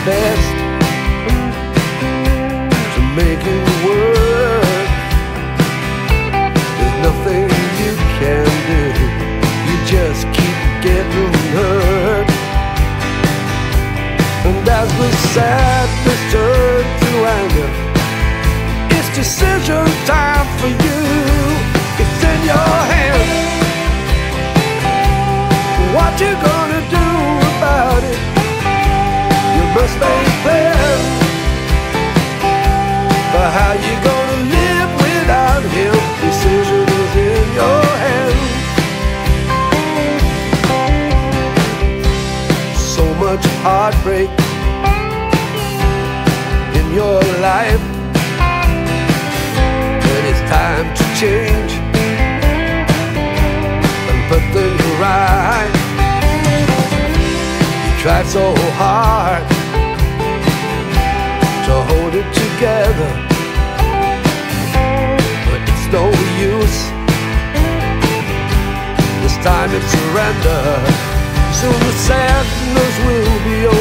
best to make it work. There's nothing you can do, you just keep getting hurt. And as the sadness turns to anger, it's decision time for you. It's in your hands. What you gonna do about it? You must make plans for how you gonna live without him. Decision is in your hands. So much heartbreak in your life, and it's time to change and put things right. Tried so hard to hold it together, but it's no use. This time it's surrender. Soon the sadness will be